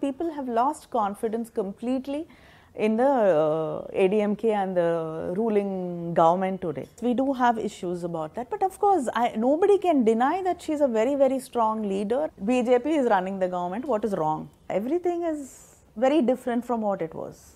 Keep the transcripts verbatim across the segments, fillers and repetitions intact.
people have lost confidence completely in the uh, A D M K and the ruling government today. We do have issues about that, but of course I, nobody can deny that she's a very very strong leader. B J P is running the government. What is wrong? Everything is very different from what it was.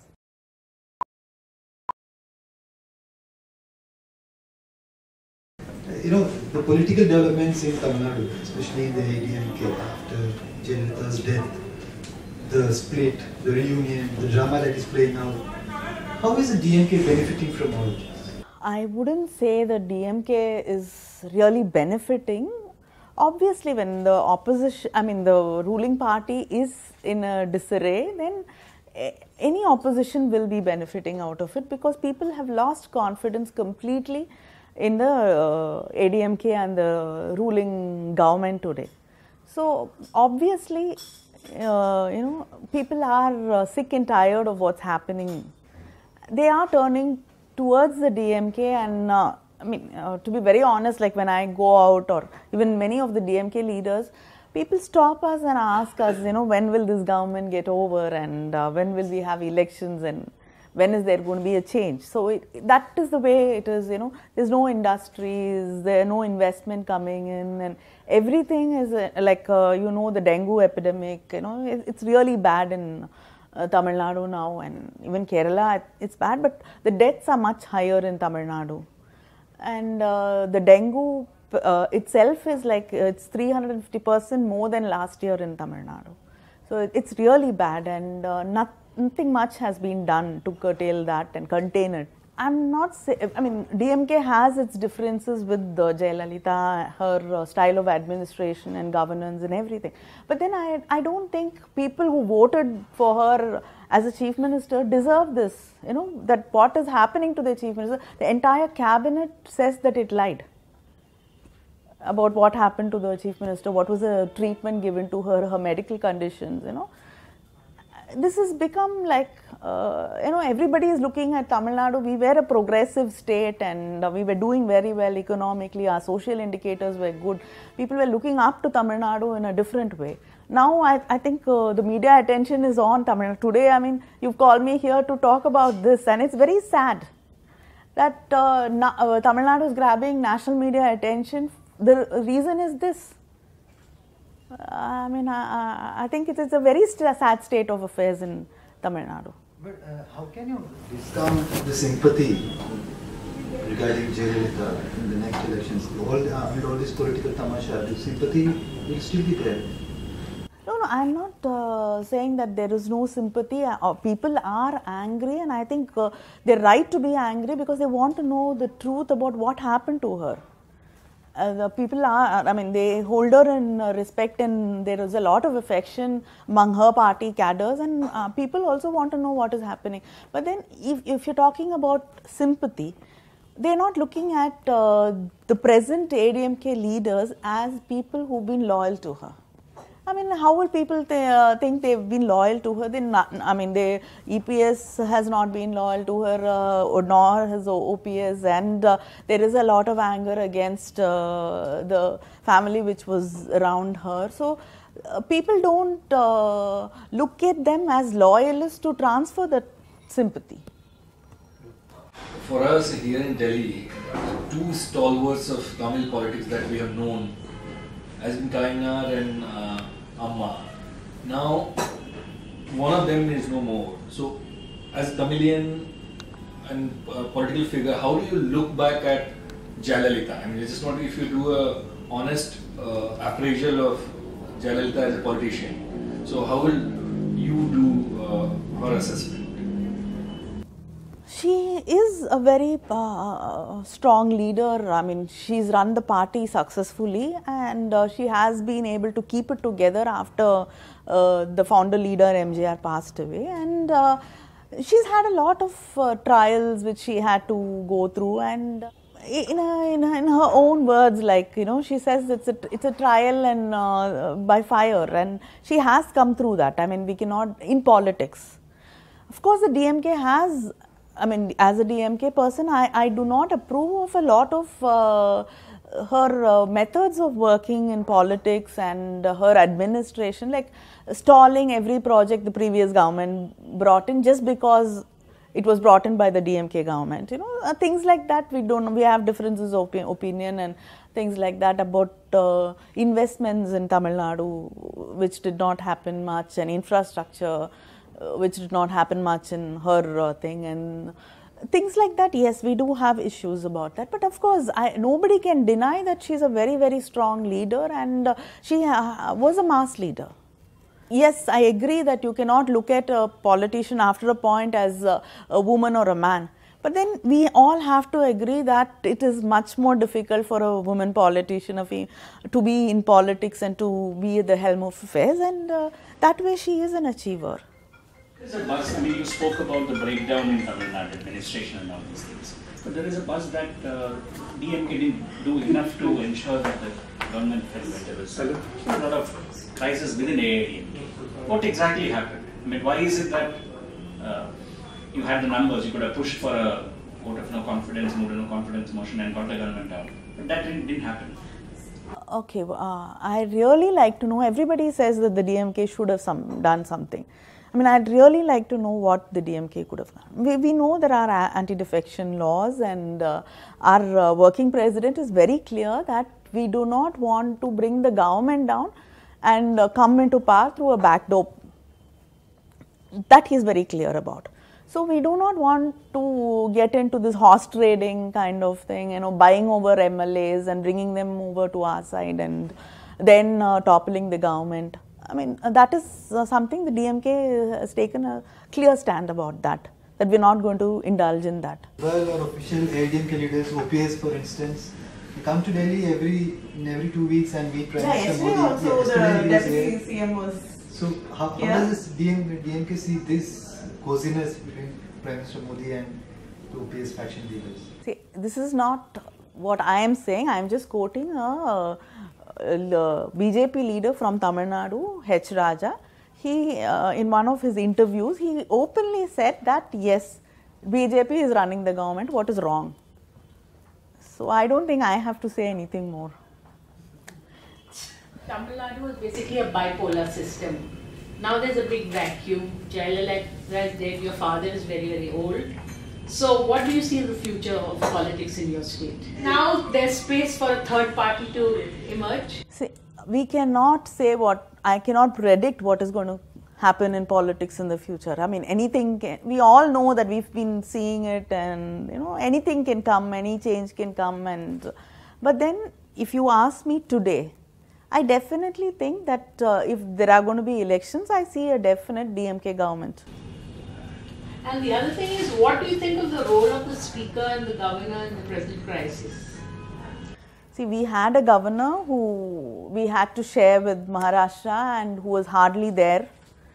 You know, the political developments in Tamil Nadu, especially in the A D M K after Jayalalitha's death, the split, the reunion, the drama that is playing out, how is the D M K benefiting from all of this? I wouldn't say the D M K is really benefiting. Obviously, when the opposition, I mean the ruling party is in a disarray, then any opposition will be benefiting out of it, because people have lost confidence completely in the uh, A D M K and the ruling government today. So obviously, uh, you know, people are uh, sick and tired of what's happening. They are turning towards the D M K, and uh, I mean, uh, to be very honest, like when I go out, or even many of the D M K leaders, people stop us and ask us, you know, when will this government get over, and uh, when will we have elections, and when is there going to be a change? So it, that is the way it is, you know, there's no industries, there no investment coming in, and everything is uh, like, uh, you know, the dengue epidemic, you know, it, it's really bad in uh, Tamil Nadu now, and even Kerala, it's bad, but the deaths are much higher in Tamil Nadu. And uh, the dengue uh, itself is like, uh, it's three hundred fifty percent more than last year in Tamil Nadu. So it, it's really bad, and uh, not, nothing much has been done to curtail that and contain it. I'm not say, I mean, D M K has its differences with the Jayalalithaa, her uh, style of administration and governance and everything. But then I, I don't think people who voted for her as a chief minister deserve this. You know, that what is happening to the chief minister, the entire cabinet says that it lied about what happened to the chief minister, what was the treatment given to her, her medical conditions, you know. This has become like, uh, you know, everybody is looking at Tamil Nadu. We were a progressive state, and uh, we were doing very well economically. Our social indicators were good. People were looking up to Tamil Nadu in a different way. Now, I, I think uh, the media attention is on Tamil Nadu. Today, I mean, you've called me here to talk about this, and it's very sad that uh, na uh, Tamil Nadu is grabbing national media attention. The reason is this. I mean, I, I think it is a very sad state of affairs in Tamil Nadu. But uh, how can you discount the sympathy regarding Jayalalithaa in the next elections? All the, amid all this political tamasha, the sympathy will still be there. No, no, I'm not uh, saying that there is no sympathy. Uh, people are angry, and I think uh, they're right to be angry because they want to know the truth about what happened to her. Uh, the people are, I mean, they hold her in uh, respect, and there is a lot of affection among her party cadres, and uh, people also want to know what is happening. But then if, if you're talking about sympathy, they're not looking at uh, the present A D M K leaders as people who've been loyal to her. I mean, how will people th uh, think they've been loyal to her? They not, I mean, they, E P S has not been loyal to her, uh, nor has O P S, and uh, there is a lot of anger against uh, the family which was around her. So, uh, people don't uh, look at them as loyalists to transfer that sympathy. For us here in Delhi, two stalwarts of Tamil politics that we have known has been Kainar and uh, Amma. Now, one of them is no more. So, as Tamilian and uh, political figure, how do you look back at Jayalalithaa? I mean, I just wonder if you do a honest uh, appraisal of Jayalalithaa as a politician. So, how will you do uh, her assessment? She is a very uh, strong leader. I mean, she's run the party successfully, and uh, she has been able to keep it together after uh, the founder leader M G R passed away. And uh, she's had a lot of uh, trials which she had to go through, and in, a, in, a, in her own words, like, you know, she says it's a, it's a trial and uh, by fire, and she has come through that. I mean, we cannot, in politics. Of course, the D M K has, I mean, as a D M K person, I, I do not approve of a lot of uh, her uh, methods of working in politics and uh, her administration, like stalling every project the previous government brought in just because it was brought in by the D M K government, you know, uh, things like that. We don't, we have differences of opi opinion and things like that about uh, investments in Tamil Nadu, which did not happen much, and infrastructure, uh, which did not happen much in her uh, thing, and things like that. Yes, we do have issues about that, but of course, I, nobody can deny that she's a very, very strong leader, and uh, she uh, was a mass leader. Yes, I agree that you cannot look at a politician after a point as a, a woman or a man. But then we all have to agree that it is much more difficult for a woman politician of, to be in politics and to be at the helm of affairs, and uh, that way she is an achiever. There's a buzz, I mean, you spoke about the breakdown in Tamil Nadu administration and all these things. But there is a buzz that uh, D M K didn't do enough to ensure that the government fell when there was a lot of crisis within A I A D M K. What exactly happened? I mean, why is it that uh, you had the numbers, you could have pushed for a vote of no confidence, moved a no confidence motion and got the government out, but that didn't, didn't happen. Okay, uh, I really like to know, everybody says that the D M K should have some, done something. I mean, I'd really like to know what the D M K could have done. We, we know there are anti-defection laws, and uh, our uh, working president is very clear that we do not want to bring the government down and uh, come into power through a back door. That he is very clear about. So we do not want to get into this horse trading kind of thing, you know, buying over M L As and bringing them over to our side and then uh, toppling the government. I mean, uh, that is uh, something the D M K has taken a clear stand about that, that we're not going to indulge in that. Well, our official A D M K leaders, O P S for instance, they come to Delhi every in every two weeks and meet Prime Minister Modi. Also yeah, the deputy C M was. So how, how yeah. does this D M K see this coziness between Prime Minister Modi and the O P S faction leaders? See, this is not what I am saying. I am just quoting a, a B J P leader from Tamil Nadu, H. Rajya. He, uh, in one of his interviews, he openly said that yes, B J P is running the government. What is wrong? So I don't think I have to say anything more. Tamil Nadu was basically a bipolar system. Now there's a big vacuum. Jayalalithaa is dead, your father is very, very old. So what do you see in the future of politics in your state? Now there's space for a third party to emerge? See, we cannot say what, I cannot predict what is going to happen in politics in the future. I mean, anything can, we all know that we've been seeing it, and you know, anything can come, any change can come, and but then if you ask me today, I definitely think that uh, if there are going to be elections, I see a definite D M K government. And the other thing is, what do you think of the role of the speaker and the governor in the present crisis? See, we had a governor who we had to share with Maharashtra and who was hardly there.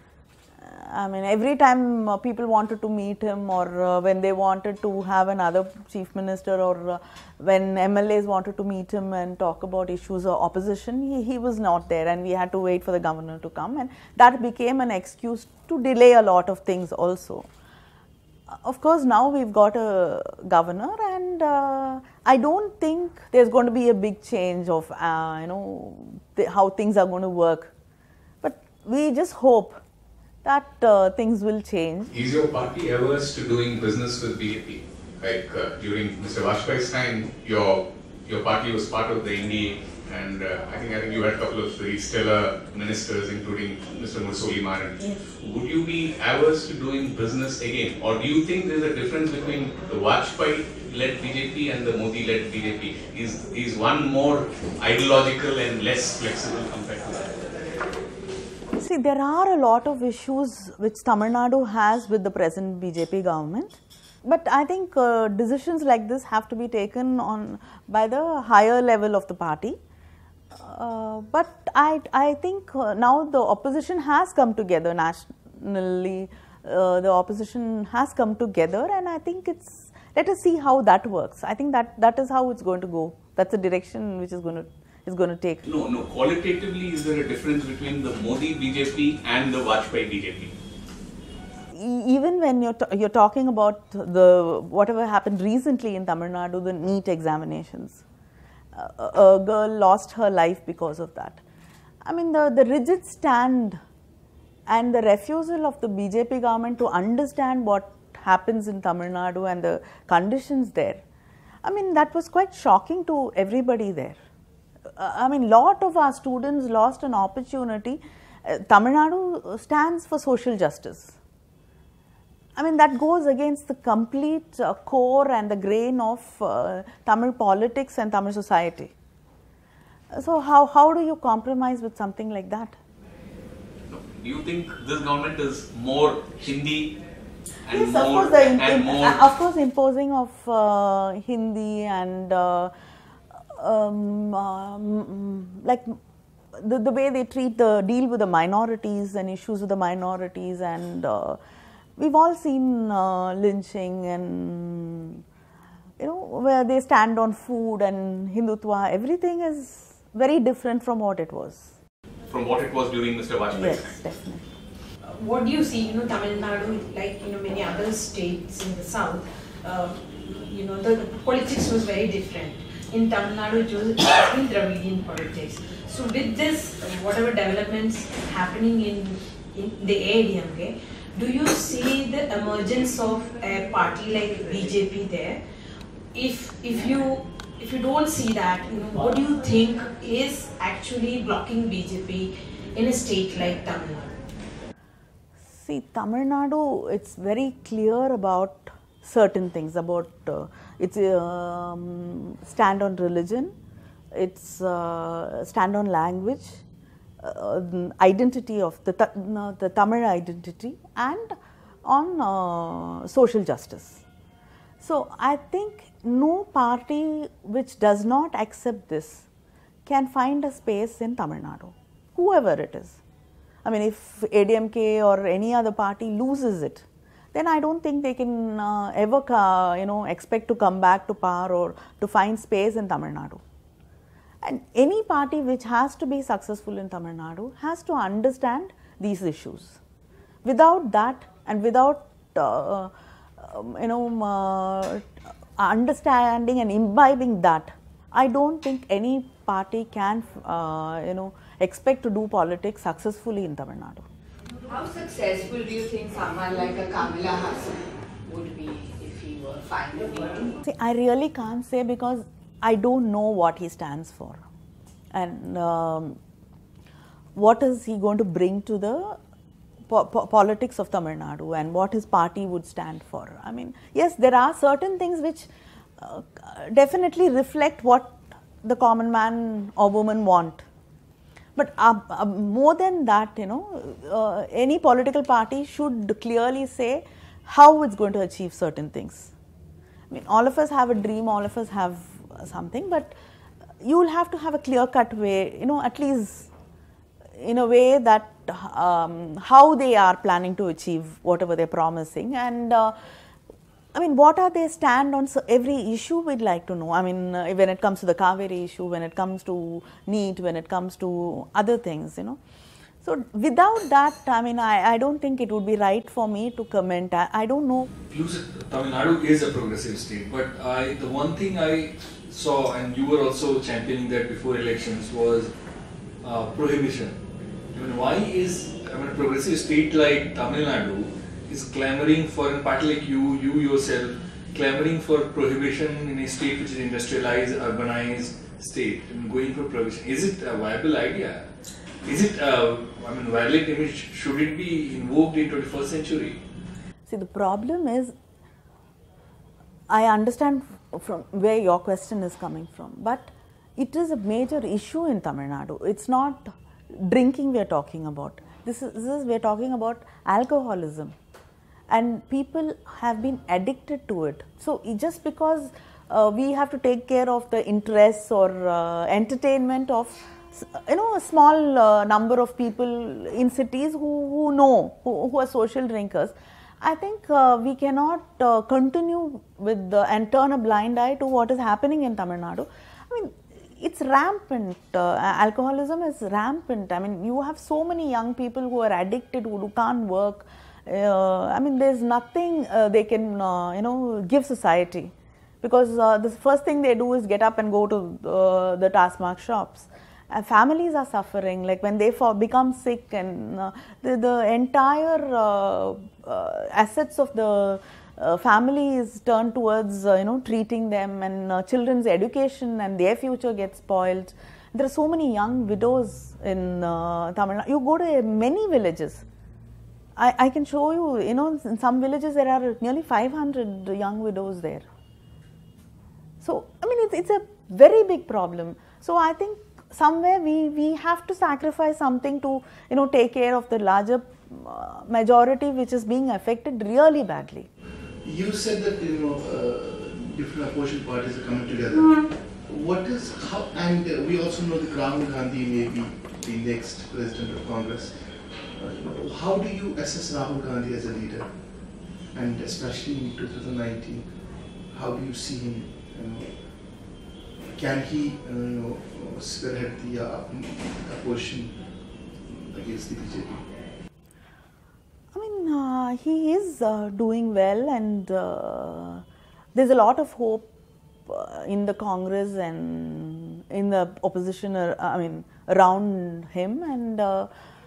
I mean, every time uh, people wanted to meet him, or uh, when they wanted to have another chief minister, or uh, when M L As wanted to meet him and talk about issues of opposition, he, he was not there, and we had to wait for the governor to come, and that became an excuse to delay a lot of things also. Of course, now we've got a governor, and uh, I don't think there's going to be a big change of, uh, you know, th how things are going to work. But we just hope that uh, things will change. Is your party averse to doing business with B J P? Like uh, during Mister Vajpayee's time, your your party was part of the N D A, and uh, I think I think you had a couple of very stellar ministers, including Mister Mursoliman. Yes. Would you be averse to doing business again, or do you think there's a difference between the Vajpayee-led B J P and the Modi-led B J P? Is is one more ideological and less flexible compared to that? See, there are a lot of issues which Tamil Nadu has with the present B J P government. But I think uh, decisions like this have to be taken on by the higher level of the party. Uh, but I, I think uh, now the opposition has come together nationally. Uh, the opposition has come together, and I think it's, let us see how that works. I think that that is how it's going to go. That's the direction which is going to is going to take. No, no. Qualitatively, is there a difference between the Modi B J P and the Vajpayee B J P? Even when you're, you're talking about the whatever happened recently in Tamil Nadu, the NEET examinations, a, a girl lost her life because of that. I mean, the, the rigid stand and the refusal of the B J P government to understand what happens in Tamil Nadu and the conditions there, I mean, that was quite shocking to everybody there. Uh, I mean, lot of our students lost an opportunity. Uh, Tamil Nadu stands for social justice. I mean, that goes against the complete uh, core and the grain of uh, Tamil politics and Tamil society. So, how, how do you compromise with something like that? Do you think this government is more Hindi and yes, more, of course, the and more? Of course, imposing of uh, Hindi and uh, um, um, like the, the way they treat the deal with the minorities and issues with the minorities, and uh, we've all seen uh, lynching and, you know, where they stand on food and Hindutva. Everything is very different from what it was. From what it was during Mister Vajpayee's Yes, time. definitely. What do you see, you know, Tamil Nadu, like, you know, many other states in the south, uh, you know, the politics was very different. In Tamil Nadu, it was in Dravidian politics. So with this, whatever developments happening in, in the A D M K, do you see the emergence of a party like B J P there? If, if you if you don't see that, you know, what do you think is actually blocking B J P in a state like Tamil Nadu? See, Tamil Nadu, it's very clear about certain things, about uh, its um, stand on religion, its uh, stand on language, uh, identity of the, uh, the Tamil identity, and on uh, social justice. So, I think no party which does not accept this can find a space in Tamil Nadu, whoever it is. I mean, if A D M K or any other party loses it, then I don't think they can uh, ever, uh, you know, expect to come back to power or to find space in Tamil Nadu. And any party which has to be successful in Tamil Nadu has to understand these issues. Without that, and without, uh, um, you know, uh, understanding and imbibing that, I don't think any party can, uh, you know, expect to do politics successfully in Tamil Nadu. How successful do you think someone like a Kamal Haasan would be if he were finally? See, I really can't say because I don't know what he stands for, and um, what is he going to bring to the po po politics of Tamil Nadu, and what his party would stand for. I mean, yes, there are certain things which uh, definitely reflect what the common man or woman want. But uh, uh, more than that, you know, uh, any political party should clearly say how it's going to achieve certain things. I mean, all of us have a dream, all of us have something, but you will have to have a clear-cut way, you know, at least in a way that um, how they are planning to achieve whatever they're promising, and uh, I mean, what are their stand on so every issue we'd like to know. I mean, uh, when it comes to the Kaveri issue, when it comes to NEET, when it comes to other things, you know. So, without that, I mean, I, I don't think it would be right for me to comment. I, I don't know. Tamil Nadu is a progressive state, but I, the one thing I saw, and you were also championing that before elections, was uh, prohibition. I mean, why is I mean, a progressive state like Tamil Nadu is clamoring for, a party like you, you yourself, clamoring for prohibition in a state which is industrialized, urbanized state, and going for prohibition? Is it a viable idea? Is it, uh, I mean, violent image, should it be invoked in twenty-first century? See, the problem is, I understand from where your question is coming from, but it is a major issue in Tamil Nadu. It's not drinking we are talking about. This is, this is we are talking about alcoholism. And people have been addicted to it. So, just because uh, we have to take care of the interests or uh, entertainment of, you know, a small uh, number of people in cities who, who know, who, who are social drinkers, I think uh, we cannot uh, continue with the, and turn a blind eye to what is happening in Tamil Nadu. I mean, it's rampant. Uh, alcoholism is rampant. I mean, you have so many young people who are addicted, who, who can't work. Uh, I mean, there's nothing uh, they can, uh, you know, give society. because uh, the first thing they do is get up and go to uh, the task-mark shops. And families are suffering, like when they for become sick, and uh, the, the entire uh, uh, assets of the uh, family is turned towards uh, you know, treating them, and uh, children's education and their future gets spoiled. There are so many young widows in uh, Tamil Nadu. You go to many villages. I, I can show you, you know, in some villages there are nearly five hundred young widows there. So, I mean, it's, it's a very big problem. So, I think somewhere we, we have to sacrifice something to, you know, take care of the larger uh, majority which is being affected really badly. You said that, you know, uh, different opposition parties are coming together. Mm. What is, how, and uh, we also know that Rahul Gandhi may be the next president of Congress. Uh, how do you assess Rahul Gandhi as a leader? And especially in two thousand nineteen, how do you see him? You know, can he uh, you know, spearhead the uh, opposition against the B J P? I mean, uh, he is uh, doing well, and uh, there's a lot of hope uh, in the Congress and in the opposition, uh, I mean, around him, and uh,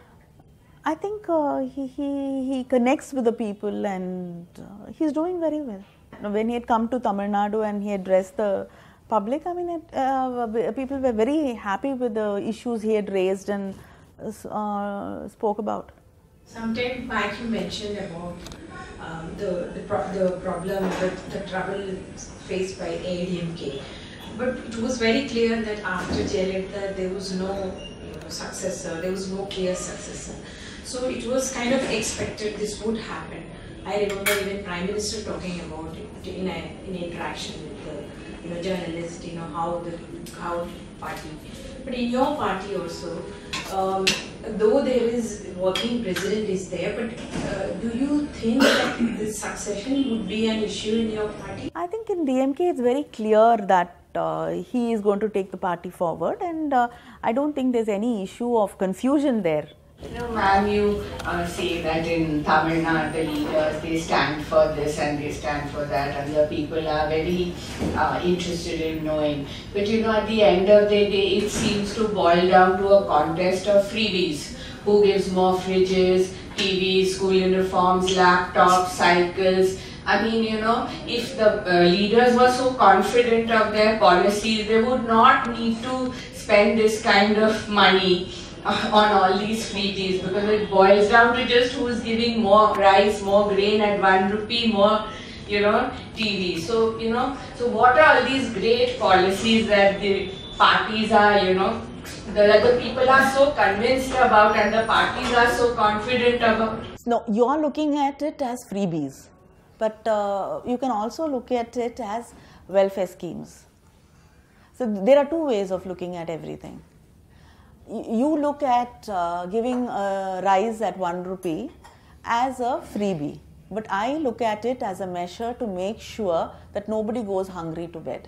I think uh, he, he, he connects with the people, and uh, he's doing very well. When he had come to Tamil Nadu and he addressed the public, I mean, it, uh, people were very happy with the issues he had raised and uh, spoke about. Sometime back you mentioned about um, the, the, pro the problem, the, the trouble faced by A D M K. But it was very clear that after Jayalalithaa there was no you know, successor, there was no clear successor. So it was kind of expected this would happen. I remember even Prime Minister talking about it in a, in interaction with the you know, journalists, you know, how the how party. But in your party also, um, though there is working president is there, but uh, do you think that this succession would be an issue in your party? I think in D M K it's very clear that uh, he is going to take the party forward, and uh, I don't think there's any issue of confusion there. You know, ma'am, you uh, say that in Tamil Nadu, the leaders, they stand for this and they stand for that, and the people are very uh, interested in knowing. But you know, at the end of the day, it seems to boil down to a contest of freebies. Who gives more fridges, T Vs, school uniforms, laptops, cycles? I mean, you know, if the uh, leaders were so confident of their policies, they would not need to spend this kind of money on all these freebies, because it boils down to just who's giving more rice, more grain at one rupee, more, you know, T V. So, you know, so what are all these great policies that the parties are, you know, that the people are so convinced about and the parties are so confident about? No, you are looking at it as freebies, but uh, you can also look at it as welfare schemes. So there are two ways of looking at everything. You look at uh, giving uh, rice at one rupee as a freebie, but I look at it as a measure to make sure that nobody goes hungry to bed.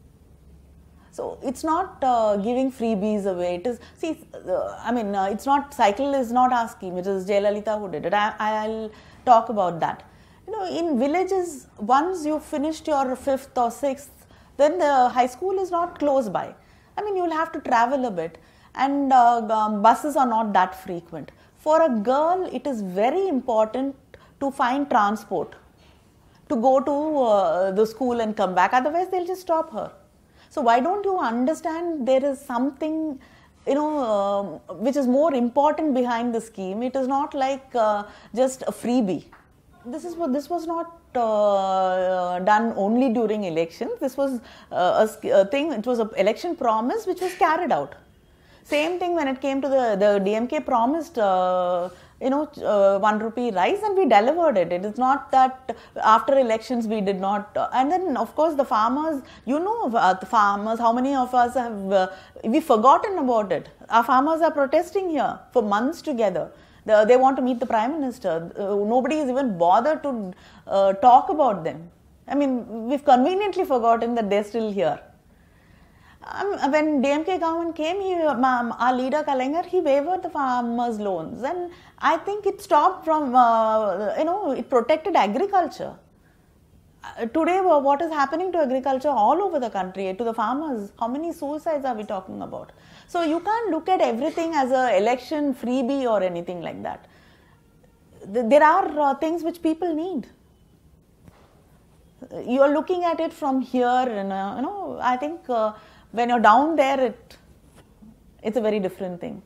So it's not uh, giving freebies away. It is, see, uh, I mean, uh, it's not, cycle is not our scheme. It is Jayalalithaa who did it. I, I'll talk about that. You know, in villages, once you've finished your fifth or sixth, then the high school is not close by. I mean, you'll have to travel a bit. And uh, um, buses are not that frequent. For a girl, it is very important to find transport to go to uh, the school and come back. Otherwise, they'll just stop her. So why don't you understand there is something, you know, uh, which is more important behind the scheme? It is not like uh, just a freebie. This is what this was not uh, done only during elections. This was uh, a, a thing. It was an election promise which was carried out. Same thing when it came to the, the D M K promised, uh, you know, uh, one rupee rice, and we delivered it. It is not that after elections we did not. Uh, and then, of course, the farmers, you know, uh, the farmers, how many of us have, uh, we've forgotten about it. Our farmers are protesting here for months together. The, they want to meet the Prime Minister. Uh, nobody has even bothered to uh, talk about them. I mean, we've conveniently forgotten that they're still here. Um, when D M K government came, he, um, our leader Kalengar, he waived the farmers' loans, and I think it stopped from, uh, you know, it protected agriculture. Uh, today, what is happening to agriculture all over the country, to the farmers? How many suicides are we talking about? So you can't look at everything as a election freebie or anything like that. There are uh, things which people need. You are looking at it from here, and uh, you know. I think uh, when you're down there, it it's a very different thing.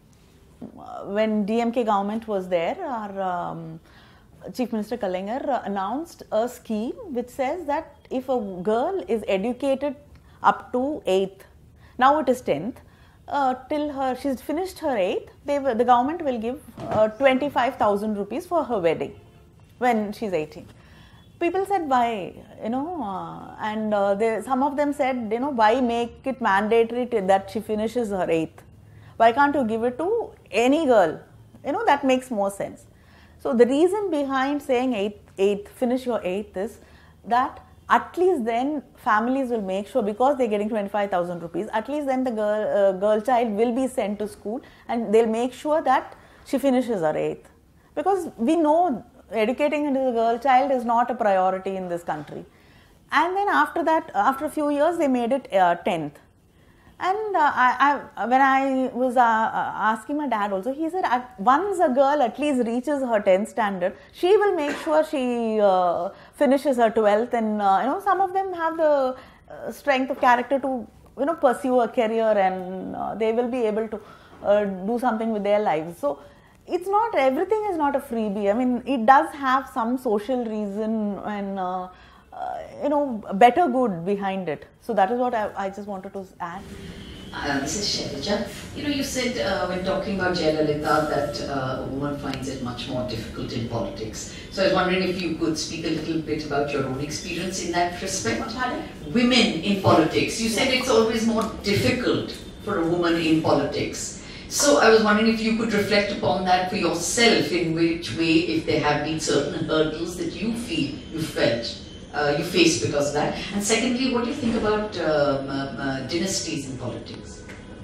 When D M K government was there, our um, Chief Minister Kalaignar announced a scheme which says that if a girl is educated up to eighth, now it is tenth, uh, till her she's finished her eighth, they the government will give uh, twenty-five thousand rupees for her wedding when she's eighteen. People said why, you know, uh, and uh, they, some of them said, you know, why make it mandatory to, that she finishes her eighth? Why can't you give it to any girl? You know, that makes more sense. So the reason behind saying eighth, eighth, finish your eighth is that at least then families will make sure, because they're getting twenty-five thousand rupees, at least then the girl, uh, girl child will be sent to school and they'll make sure that she finishes her eighth. Because we know educating a girl child is not a priority in this country. And then after that, after a few years, they made it uh, tenth. And uh, I, I, when I was uh, asking my dad also, he said, once a girl at least reaches her tenth standard, she will make sure she uh, finishes her twelfth. And uh, you know, some of them have the uh, strength of character to, you know, pursue a career, and uh, they will be able to uh, do something with their lives. So it's not, everything is not a freebie. I mean, it does have some social reason and uh, uh, you know, better good behind it. So that is what I, I just wanted to add. Uh, this is Shailaja. You know, you said uh, when talking about Jayalalithaa that uh, a woman finds it much more difficult in politics. So I was wondering if you could speak a little bit about your own experience in that respect. Women in politics. You said it's always more difficult for a woman in politics. So I was wondering if you could reflect upon that for yourself, in which way, if there have been certain hurdles that you feel, you felt, uh, you faced because of that. And secondly, what do you think about um, uh, dynasties in politics?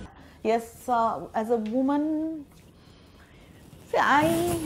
Yes, uh, as a woman, see, I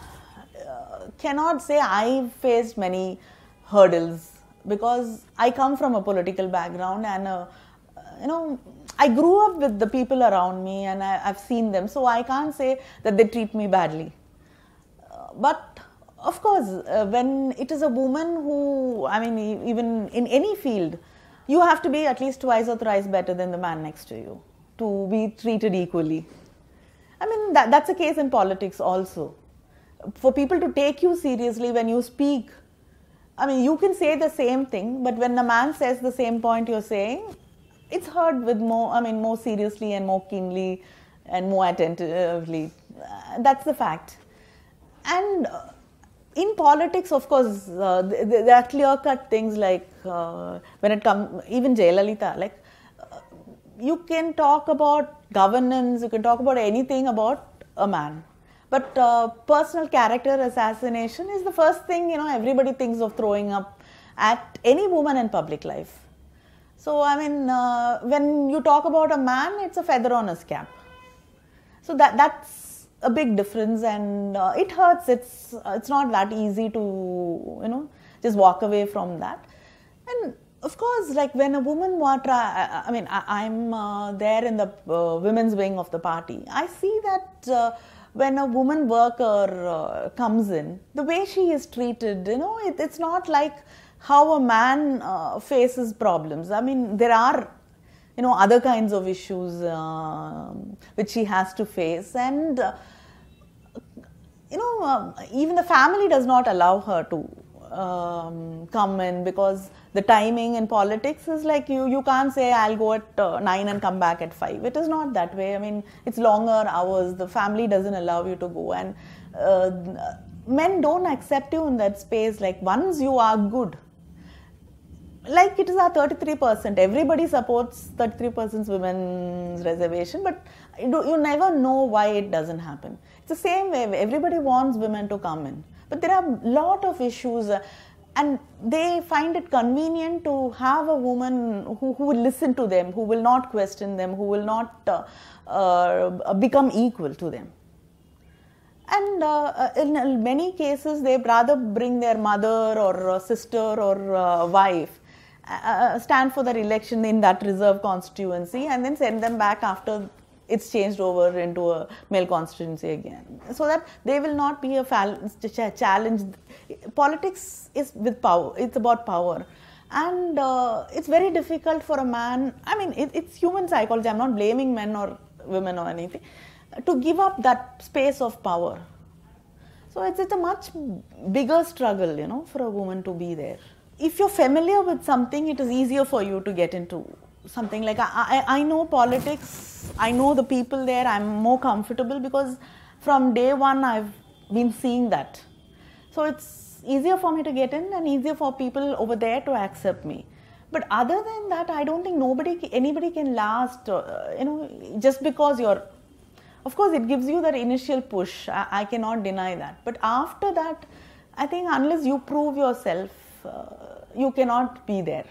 uh, cannot say I faced many hurdles, because I come from a political background, and uh, you know, I grew up with the people around me, and I, I've seen them, so I can't say that they treat me badly. Uh, but of course, uh, when it is a woman who, I mean, even in any field, you have to be at least twice or thrice better than the man next to you to be treated equally. I mean, that, that's the case in politics also. For people to take you seriously when you speak, I mean, you can say the same thing, but when a man says the same point you're saying, it's heard with more, I mean, more seriously and more keenly and more attentively. Uh, that's the fact. And uh, in politics, of course, uh, th there are clear-cut things like uh, when it comes, even Jayalalithaa, like uh, you can talk about governance, you can talk about anything about a man. But uh, personal character assassination is the first thing, you know, everybody thinks of throwing up at any woman in public life. So, I mean, uh, when you talk about a man, it's a feather on his cap. So that that's a big difference, and uh, it hurts. It's uh, it's not that easy to, you know, just walk away from that. And of course, like when a woman want try, I, I mean, I, I'm uh, there in the uh, women's wing of the party. I see that uh, when a woman worker uh, comes in, the way she is treated, you know, it, it's not like how a man uh, faces problems. I mean, there are, you know, other kinds of issues uh, which she has to face, and uh, you know, uh, even the family does not allow her to um, come in, because the timing in politics is like you you can't say I'll go at uh, nine and come back at five. It is not that way. I mean, it's longer hours. The family doesn't allow you to go, and uh, men don't accept you in that space. Like once you are good. Like it is our thirty-three percent. Everybody supports thirty-three percent women's reservation, but you, you never know why it doesn't happen. It's the same way. Everybody wants women to come in, but there are a lot of issues, uh, and they find it convenient to have a woman who, who will listen to them, who will not question them, who will not uh, uh, become equal to them. And uh, in many cases, they rather bring their mother or uh, sister or uh, wife, uh, stand for their election in that reserve constituency, and then send them back after it's changed over into a male constituency again. So that they will not be a challenge. Politics is with power, it's about power. And uh, it's very difficult for a man, I mean, it, it's human psychology, I'm not blaming men or women or anything, to give up that space of power. So it's, it's a much bigger struggle, you know, for a woman to be there. If you're familiar with something, it is easier for you to get into something. Like I, I, I know politics, I know the people there, I'm more comfortable because from day one I've been seeing that. So it's easier for me to get in and easier for people over there to accept me. But other than that, I don't think nobody, anybody can last, uh, you know, just because you're, of course it gives you that initial push, I, I cannot deny that. But after that, I think unless you prove yourself, uh, you cannot be there.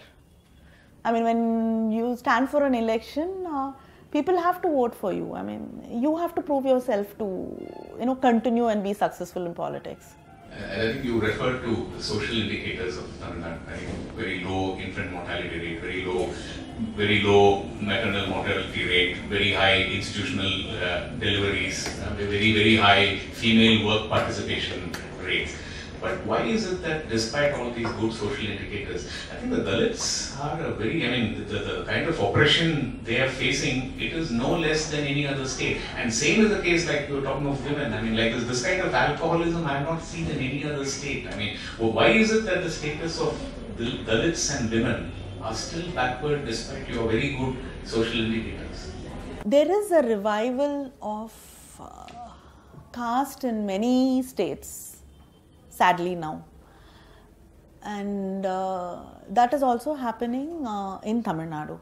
I mean, when you stand for an election, uh, people have to vote for you. I mean, you have to prove yourself to, you know, continue and be successful in politics. And I think you referred to the social indicators of Tamil Nadu. I think very low infant mortality rate, very low, very low maternal mortality rate, very high institutional uh, deliveries, uh, very, very high female work participation rates. But why is it that despite all these good social indicators, I think the Dalits are a very, I mean, the, the kind of oppression they are facing, it is no less than any other state. And same is the case, like you were talking of women. I mean, like this, this kind of alcoholism I have not seen in any other state. I mean, well, why is it that the status of Dalits and women are still backward despite your very good social indicators? There is a revival of uh, caste in many states. Sadly now, and uh, that is also happening uh, in Tamil Nadu.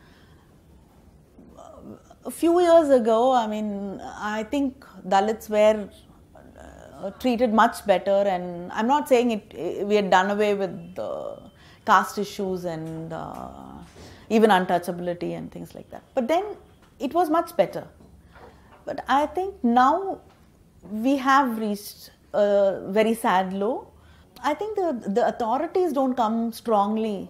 A few years ago, I mean, I think Dalits were uh, treated much better, and I'm not saying it, we had done away with the caste issues and uh, even untouchability and things like that. But then it was much better. But I think now we have reached a very sad low. I think the, the authorities don't come strongly,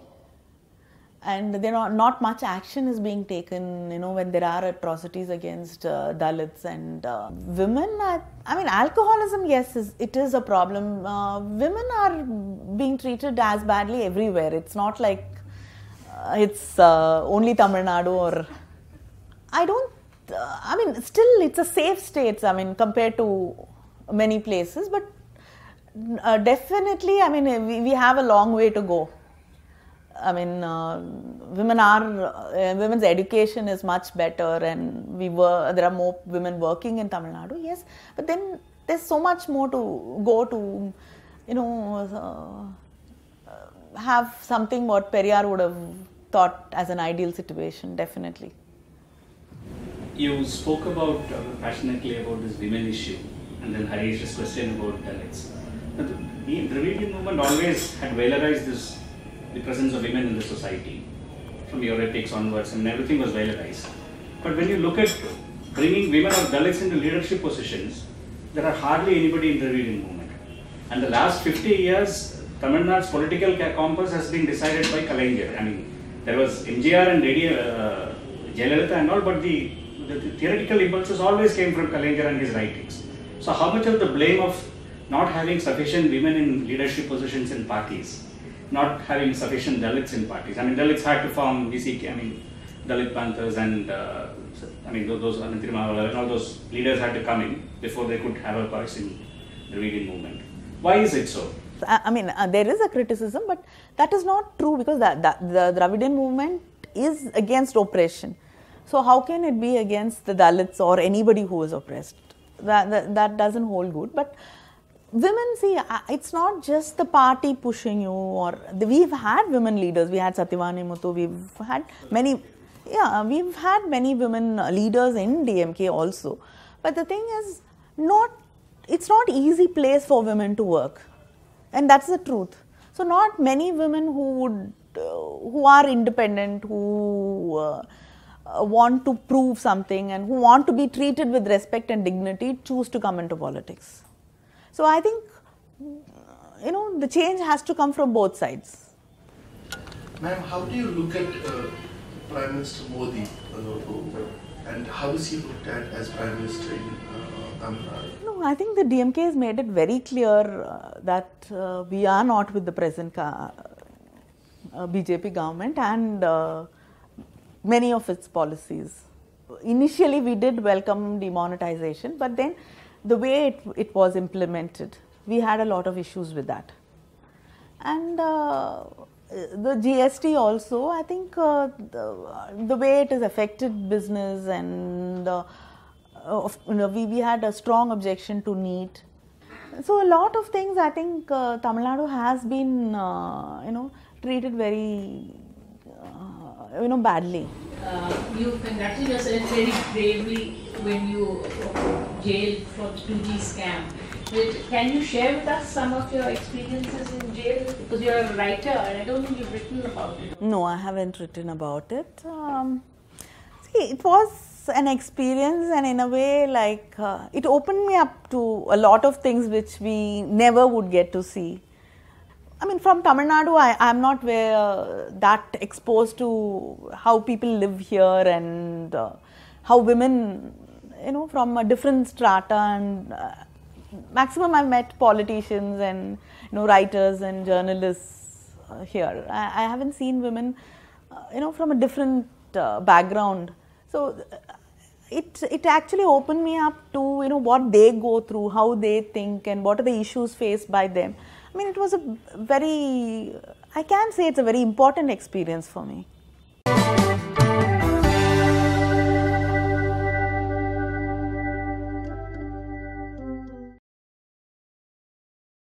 and there are not much action is being taken, you know, when there are atrocities against uh, Dalits and uh, women. I, I mean, alcoholism, yes, is, it is a problem. Uh, women are being treated as badly everywhere. It's not like uh, it's uh, only Tamil Nadu or... I don't... Uh, I mean, still it's a safe state, I mean, compared to many places, but uh, definitely, I mean, we, we have a long way to go. I mean, uh, women are, uh, women's education is much better, and we were, there are more women working in Tamil Nadu, yes, but then there's so much more to go to, you know, uh, have something what Periyar would have thought as an ideal situation, definitely. You spoke about, uh, passionately about this women issue, and then Harish's question about Dalits. The, the Dravidian movement always had valorized this, the presence of women in the society, from Euretics onwards, and everything was valorized. But when you look at bringing women or Dalits into leadership positions, there are hardly anybody in the Dravidian movement. And the last fifty years, Tamil Nadu's political compass has been decided by Kalaignar. I mean, there was M G R and uh, Jayalalithaa and all, but the, the, the theoretical impulses always came from Kalaignar and his writings. So how much of the blame of not having sufficient women in leadership positions in parties, not having sufficient Dalits in parties? I mean, Dalits had to form D C K, I mean, Dalit Panthas and, uh, I mean, those, and all those leaders had to come in before they could have a voice in the Dravidian movement. Why is it so? I mean, uh, there is a criticism, but that is not true, because that, that, the Dravidian movement is against oppression. So how can it be against the Dalits or anybody who is oppressed? That, that, that doesn't hold good. But women, see, it's not just the party pushing you, or the, we've had women leaders. We had Satyavani Muthu, we've had many, yeah, we've had many women leaders in D M K also. But the thing is, not, it's not easy place for women to work, and that's the truth. So not many women who would, uh, who are independent, who uh, uh, want to prove something and who want to be treated with respect and dignity choose to come into politics. So I think, you know, the change has to come from both sides. Ma'am, how do you look at uh, Prime Minister Modi uh, and how is he looked at as Prime Minister in uh, Tamil Nadu? No, I think the D M K has made it very clear uh, that uh, we are not with the present uh, B J P government and uh, many of its policies. Initially, we did welcome demonetization, but then the way it, it was implemented, we had a lot of issues with that. And uh, the G S T also, I think uh, the, the way it has affected business and uh, of, you know, we, we had a strong objection to NEET. So a lot of things I think uh, Tamil Nadu has been, uh, you know, treated very, uh, you know, badly. Uh, you conducted yourself very bravely when you jailed for the two G scam. But can you share with us some of your experiences in jail? Because you're a writer and I don't think you've written about it. No, I haven't written about it. Um, see, it was an experience and in a way like uh, it opened me up to a lot of things which we never would get to see. I mean, from Tamil Nadu, I am not where, uh, that exposed to how people live here and uh, how women, you know, from a different strata and uh, maximum I've met politicians and, you know, writers and journalists uh, here. I, I haven't seen women, uh, you know, from a different uh, background. So uh, it, it actually opened me up to, you know, what they go through, how they think and what are the issues faced by them. I mean, it was a very, I can say it's a very important experience for me.